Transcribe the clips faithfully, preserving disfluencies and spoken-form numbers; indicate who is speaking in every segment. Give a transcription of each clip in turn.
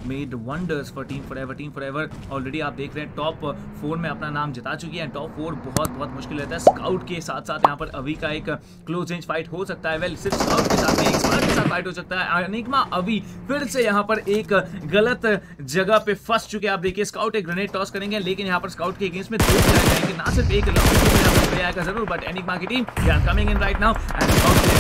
Speaker 1: Made wonders for team forever. Team forever already आप देख रहे हैं टॉप फोर में अपना नाम जिता चुकी है। टॉप फोर बहुत बहुत मुश्किल रहता है। स्काउट के साथ साथ यहाँ पर अभी का एक क्लोज रेंज फाइट हो सकता है। वेल सिर्फ स्काउट के साथ नहीं, एक्सपर्ट के साथ फाइट हो सकता है। एनिग्मा अभी फिर से यहाँ पर एक गलत जगह पे फंस चुके हैं। आप देखिए स्काउट एक ग्रेनेड टॉस करेंगे, लेकिन यहाँ पर स्काउट के अगेंस्ट में दो प्लेयर जाएंगे, ना सिर्फ एक लॉन्ग आएगा जरूर, बट एनिग्मा की team they are coming in right now and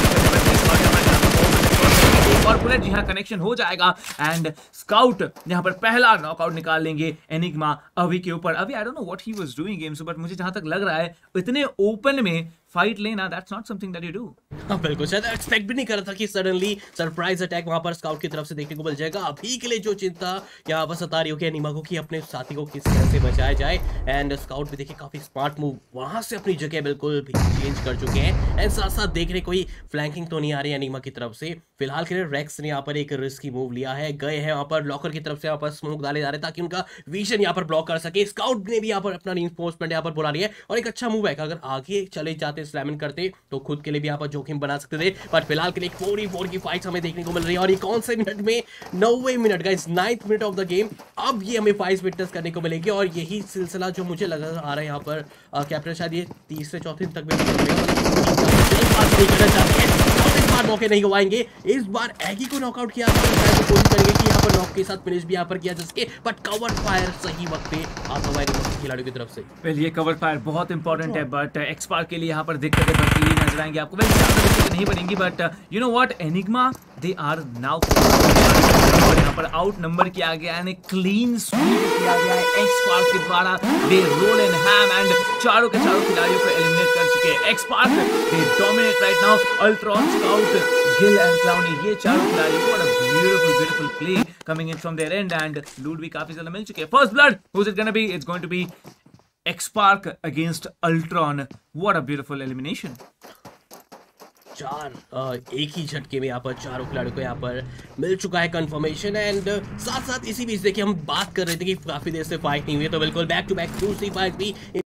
Speaker 1: एक और बुलेट जी हाँ कनेक्शन हो जाएगा एंड स्काउट यहाँ पर पहला नॉकआउट निकाल लेंगे एनिग्मा अभी के ऊपर। अभी I don't know what he was doing games, but मुझे जहां तक लग रहा है इतने ओपन में फाइट लेना that's not something that you do.
Speaker 2: हाँ बिल्कुल, शायद एक्सपेक्ट भी नहीं कर रहा था कि सडनली सरप्राइज अटैक वहां पर स्काउट की तरफ से देखने को मिल जाएगा। अभी के लिए जो चिंता यहाँ पर सता रही हो कि एनिग्मा को कि अपने साथी को किस तरह से बचाया जाए, एंड स्काउट भी देखिए काफी स्मार्ट मूव वहां से अपनी जगह बिल्कुल भी चेंज कर चुके हैं एंड साथ साथ देख रहे कोई फ्लैंकिंग तो नहीं आ रही एनिग्मा की तरफ से। फिलहाल के लिए रेक्स ने यहाँ पर एक रिस्की मूव लिया है, गए हैं वहां पर लॉकर की तरफ से यहाँ पर स्मोक डाले जा रहे ताकि उनका विजन यहाँ पर ब्लॉक कर सके। स्काउट ने भी यहाँ पर अपना रीइंफोर्समेंट यहाँ पर बुला लिया है और एक अच्छा मूव है कि अगर आगे चले जाते स्लैमिंग करते तो खुद के लिए भी यहाँ पर जोखिम बना सकते थे, बट फिलहाल के लिए फोर ही फोर की फाइट हमें देखने को मिल रही है। और ये कौन से मिनट में, नौवे minute guys, ninth minute of the game, अब ये हमें फाइट विटनेस करने को मिलेगी और यही सिलसिला जो मुझे लग रहा आ रहा है यहाँ पर कैप्टन शायद ये तीसरे चौथे तक भी मौके नहीं गवाएंगे। इस बार एगी को नॉकआउट किया तो कोशिश करेंगे कि यहाँ पर नॉक के साथ फिनिश भी यहाँ पर किया जा सके, बट कवर फायर सही वक्त पे आता हुआ खिलाड़ियों की तरफ से।
Speaker 1: वेल ये कवर फायर बहुत इंपॉर्टेंट है, बट एक्सपार्क के लिए यहाँ पर दिक्कतें बढ़ती हुई नजर आएंगी आपको। वेल ज्यादा दिक्कतें नहीं बढ़ेंगी, but you know what, Enigma they are now और यहाँ पर आउट नंबर किया गया है, क्लीन स्वीप किया गया है एक्सपार्क के द्वारा। दे रोल एंड हैम एंड चारों के चारों खिलाड़ियों को एलिमिनेट कर चुके हैं। XSpark they dominate right now. Ultron, Scout, Gill and Clowny, ये चारों खिलाड़ी, what a beautiful beautiful play coming in from there and and loot भी काफी ज्यादा मिल चुके हैं। First blood, who is it gonna be? It's going to be XSpark against Ultron. What a beautiful elimination.
Speaker 2: चार आ, एक ही झटके में यहाँ पर चारों खिलाड़ियों को यहाँ पर मिल चुका है कंफर्मेशन एंड साथ साथ इसी बीच देखिए हम बात कर रहे थे कि काफी देर से फाइट नहीं हुई है, तो बिल्कुल बैक टू बैक दूसरी फाइट भी